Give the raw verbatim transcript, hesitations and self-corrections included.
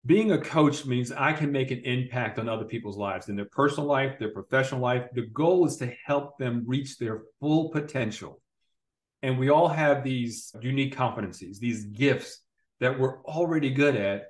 Being a coach means I can make an impact on other people's lives in their personal life, their professional life. The goal is to help them reach their full potential. And we all have these unique competencies, these gifts that we're already good at.